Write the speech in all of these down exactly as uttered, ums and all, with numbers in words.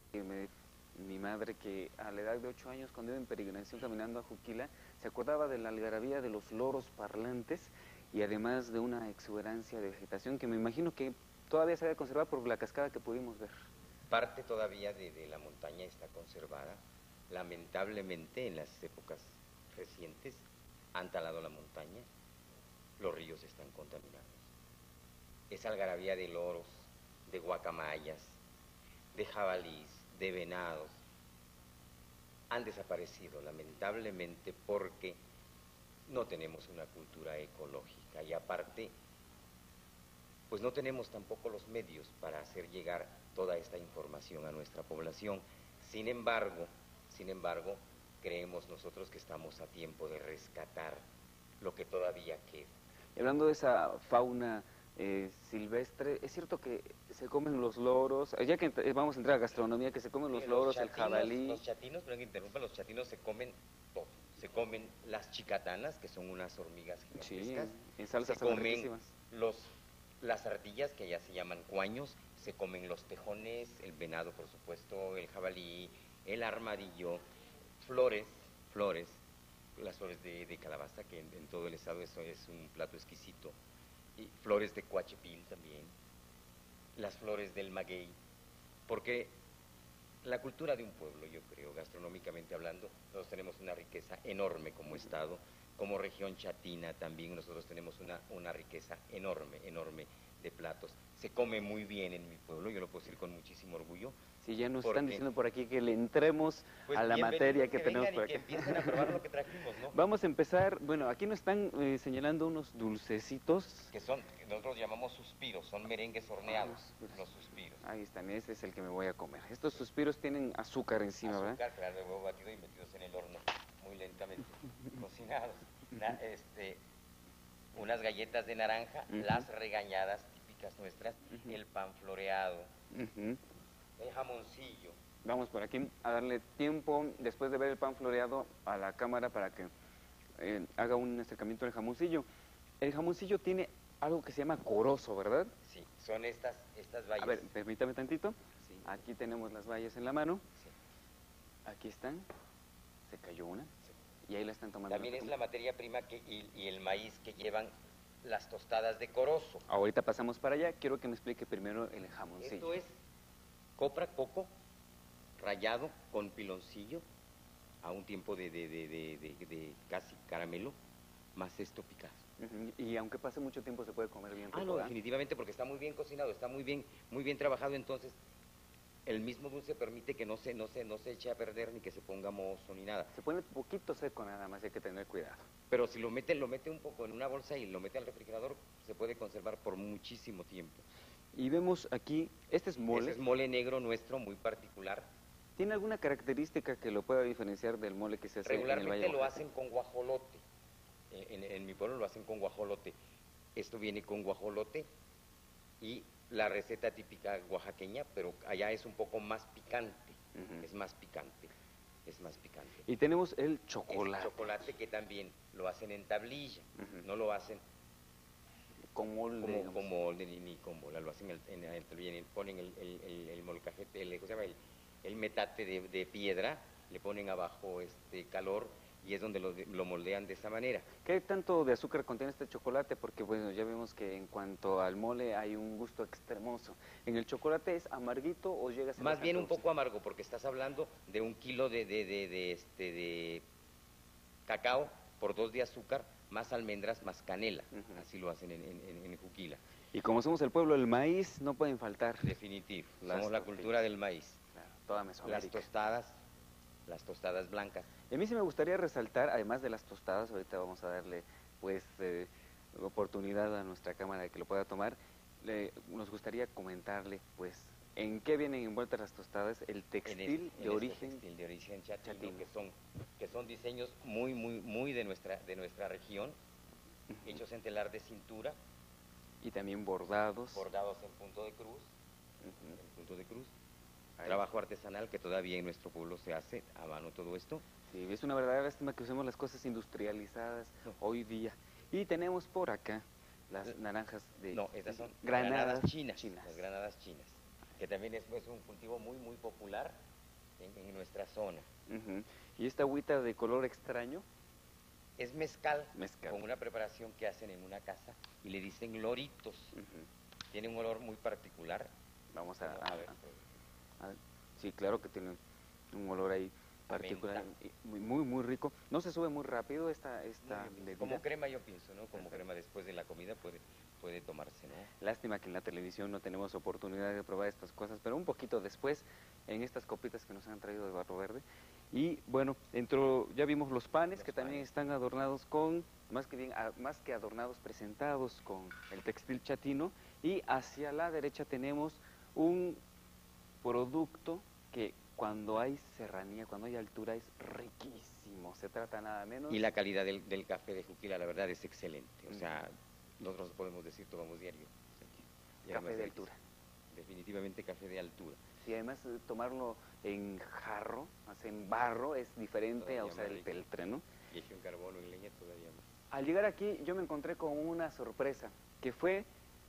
que me, mi madre que a la edad de ocho años, cuando iba en peregrinación caminando a Juquila, se acordaba de la algarabía de los loros parlantes y además de una exuberancia de vegetación que me imagino que todavía se debe conservar por la cascada que pudimos ver. Parte todavía de, de la montaña está conservada. Lamentablemente, en las épocas recientes han talado la montaña, los ríos están contaminados. Esa algarabía de loros, de guacamayas, de jabalís, de venados, han desaparecido lamentablemente porque no tenemos una cultura ecológica y aparte, pues no tenemos tampoco los medios para hacer llegar toda esta información a nuestra población. Sin embargo, sin embargo, creemos nosotros que estamos a tiempo de rescatar lo que todavía queda. Y hablando de esa fauna eh, silvestre, es cierto que se comen los loros, ya que vamos a entrar a gastronomía, que se comen los Sí, loros, chatinos, el jabalí. Los chatinos, perdón que interrumpa, los chatinos se comen todo. Se comen las chicatanas, que son unas hormigas gigantescas. Sí, en salsas se comen riquísimas. los, las ardillas, que ya se llaman cuaños, se comen los tejones, el venado, por supuesto, el jabalí, el armadillo, flores, flores, las flores de, de calabaza, que en, en todo el estado eso es un plato exquisito, y flores de coachepil también, las flores del maguey, porque la cultura de un pueblo, yo creo, gastronómicamente hablando, nosotros tenemos una riqueza enorme como estado, como región chatina también nosotros tenemos una, una riqueza enorme, enorme de platos. Se come muy bien en mi pueblo, yo lo puedo decir con muchísimo orgullo. Sí, ya nos porque, están diciendo por aquí que le entremos pues a la materia que, que tenemos vengan por y que aquí. empiecen a probar lo que trajimos, ¿no? Vamos a empezar, bueno, aquí nos están eh, señalando unos dulcecitos. Que son, que nosotros llamamos suspiros, son merengues horneados, Ah, los suspiros. Ahí están, ese es el que me voy a comer. Estos suspiros tienen azúcar encima, Azúcar, ¿verdad? claro, de huevo batido y metidos en el horno, muy lentamente, cocinados. Na, este, unas galletas de naranja, uh -huh. Las regañadas típicas nuestras, uh -huh. El pan floreado, uh -huh. El jamoncillo. Vamos por aquí a darle tiempo, después de ver el pan floreado, a la cámara para que eh, haga un acercamiento al jamoncillo. El jamoncillo tiene algo que se llama corozo, ¿verdad? Sí, son estas, estas bayas. A ver, permítame tantito. Sí. Aquí tenemos las bayas en la mano. Sí. Aquí están. Se cayó una. Sí. Y ahí la están tomando. También es la materia prima que, y, y el maíz que llevan las tostadas de corozo. Ahorita pasamos para allá. Quiero que me explique primero el jamoncillo. Esto es copra, coco, rallado con piloncillo a un tiempo de, de, de, de, de, de casi caramelo, más esto picado. Uh-huh. Y aunque pase mucho tiempo se puede comer bien. Ah, no, definitivamente, porque está muy bien cocinado, está muy bien, muy bien trabajado, entonces el mismo dulce permite que no se, no se, no se eche a perder ni que se ponga mozo ni nada. Se pone poquito seco nada más, hay que tener cuidado. Pero si lo mete, lo mete un poco en una bolsa y lo mete al refrigerador, se puede conservar por muchísimo tiempo. Y vemos aquí, este es mole. Este es mole negro nuestro, muy particular. ¿Tiene alguna característica que lo pueda diferenciar del mole que se hace regularmente en el Valle lo hacen con guajolote. En, en, en mi pueblo lo hacen con guajolote. Esto viene con guajolote y la receta típica oaxaqueña, pero allá es un poco más picante. Uh-huh. Es más picante. Es más picante. Y tenemos el chocolate. El chocolate que también lo hacen en tablilla. Uh-huh. No lo hacen con molde. Como, con molde ni, ni con bola. Lo hacen en, en, en tablilla. Ponen el, el, el, el molcajete, el, ¿cómo se llama? El, el metate de, de piedra, le ponen abajo este calor y es donde lo, lo moldean de esa manera. ¿Qué tanto de azúcar contiene este chocolate? Porque bueno, ya vemos que en cuanto al mole hay un gusto extremoso. ¿En el chocolate es amarguito o llega a ser más bien un dulce? poco amargo, porque estás hablando de un kilo de, de, de, de, este, de cacao por dos de azúcar, más almendras, más canela. Uh-huh. Así lo hacen en, en, en Juquila. Y como somos el pueblo del maíz, no pueden faltar. Definitivo, somos la cultura del maíz. Claro, toda Mesoamérica. Las tostadas, las tostadas blancas. Y a mí sí me gustaría resaltar, además de las tostadas, ahorita vamos a darle pues eh, oportunidad a nuestra cámara de que lo pueda tomar, le, nos gustaría comentarle pues en qué vienen envueltas las tostadas, el textil en este, de en origen este textil de origen chatino, chatino, que son que son diseños muy muy muy de nuestra de nuestra región, uh-huh. Hechos en telar de cintura y también bordados, bordados en punto de cruz, uh-huh. En punto de cruz. Ahí. Trabajo artesanal que todavía en nuestro pueblo se hace a mano todo esto. Sí, es una verdadera lástima que usemos las cosas industrializadas no. hoy día. Y tenemos por acá las naranjas de... No, estas son granadas, granadas chinas, chinas. Las granadas chinas. que también es, es un cultivo muy, muy popular en, en nuestra zona. Uh-huh. ¿Y esta agüita de color extraño? Es mezcal, mezcal, con una preparación que hacen en una casa y le dicen loritos. Uh-huh. Tiene un olor muy particular. Vamos a, a, ver. a ver. Sí, claro que tiene un olor ahí particular, muy, muy, muy rico. No se sube muy rápido esta, esta bebida. Como crema, yo pienso, ¿no? Como Perfecto. crema después de la comida puede, puede tomarse, ¿no? Lástima que en la televisión no tenemos oportunidad de probar estas cosas, pero un poquito después, en estas copitas que nos han traído de Barro Verde. Y bueno, dentro ya vimos los panes los que panes. también están adornados con, más que bien, a, más que adornados, presentados con el textil chatino. Y hacia la derecha tenemos un producto que cuando hay serranía, cuando hay altura, es riquísimo. Se trata nada menos. Y la calidad del, del café de Juquila, la verdad, es excelente. O sea, nosotros podemos decir, tomamos diario. Café de altura. Definitivamente café de altura. Sí, además tomarlo en jarro, en barro, es diferente todavía a usar el peltre, ¿no? Y hecho en carbón o en leña todavía más. Al llegar aquí yo me encontré con una sorpresa, que fue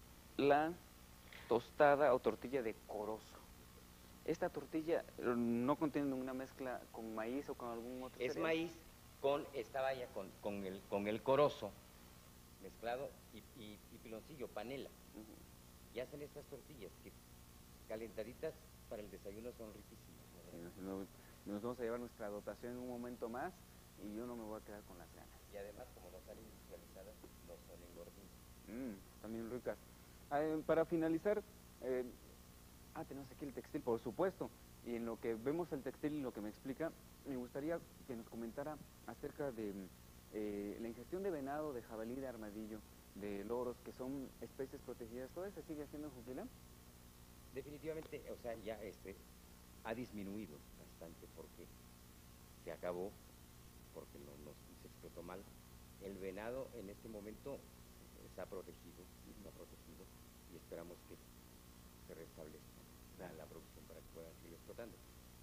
la tostada o tortilla de corozo. Esta tortilla no contiene una mezcla con maíz o con algún otro Es cereal. maíz con esta valla, con, con, el, con el corozo mezclado y, y, y piloncillo, panela. Uh-huh. Y hacen estas tortillas que calentaditas para el desayuno son riquísimas. Sí, nos, nos vamos a llevar nuestra dotación en un momento más y yo no me voy a quedar con las ganas. Y además, como no están industrializadas, no son engorditas. Mm, también ricas. Eh, para finalizar, eh, ah, tenemos aquí el textil, por supuesto. Y en lo que vemos el textil y lo que me explica, me gustaría que nos comentara acerca de eh, la ingestión de venado, de jabalí, de armadillo, de loros, que son especies protegidas. ¿Todo eso sigue haciendo en Juquila? Definitivamente, o sea, ya este ha disminuido bastante porque se acabó, porque no, no se explotó mal. El venado en este momento está protegido, está protegido y esperamos que se restablezca la, la producción para que puedan seguir explotando.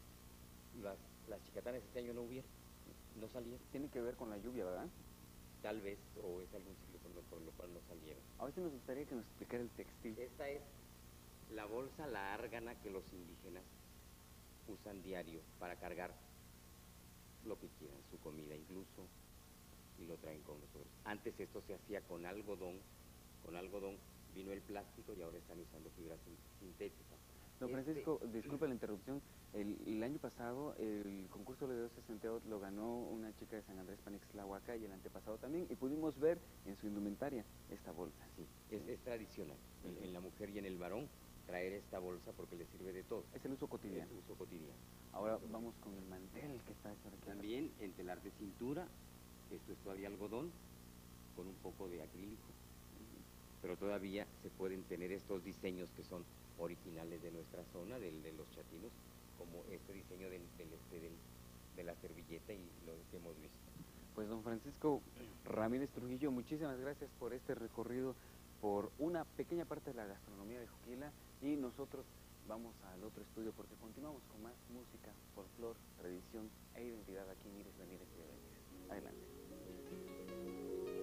Las, las chicatanas este año no hubieron, no salieron. Tiene que ver con la lluvia, ¿verdad? Tal vez, o es algún ciclo por lo, por lo cual no salieron. A ver si nos gustaría que nos explicara el textil. Esta es la bolsa, la árgana que los indígenas usan diario para cargar lo que quieran, su comida incluso, y lo traen con nosotros. Antes esto se hacía con algodón, con algodón vino el plástico y ahora están usando fibras sintéticas. Don Francisco, este, disculpe la interrupción, el, el año pasado el concurso de Dioses Santiago lo ganó una chica de San Andrés Panixtlahuaca y el antepasado también, y pudimos ver en su indumentaria esta bolsa. Sí, es, es tradicional, en, en la mujer y en el varón, traer esta bolsa porque le sirve de todo. Es el uso cotidiano. El uso cotidiano. Ahora vamos con el mantel que está hecho aquí. También en telar de cintura, esto es todavía algodón, con un poco de acrílico, pero todavía se pueden tener estos diseños que son originales de nuestra zona, del, de los chatinos, como este diseño del, del, este, del, de la servilleta y lo que hemos visto. Pues don Francisco Ramírez Trujillo, muchísimas gracias por este recorrido por una pequeña parte de la gastronomía de Juquila, y nosotros vamos al otro estudio porque continuamos con más música, folclor, tradición e identidad aquí en Iris Ramírez y Adelante.